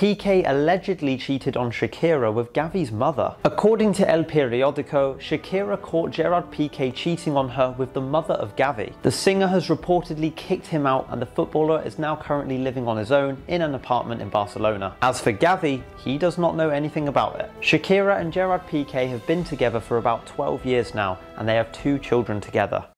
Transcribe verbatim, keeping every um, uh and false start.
Piqué allegedly cheated on Shakira with Gavi's mother. According to El Periodico, Shakira caught Gerard Piqué cheating on her with the mother of Gavi. The singer has reportedly kicked him out, and the footballer is now currently living on his own in an apartment in Barcelona. As for Gavi, he does not know anything about it. Shakira and Gerard Piqué have been together for about twelve years now, and they have two children together.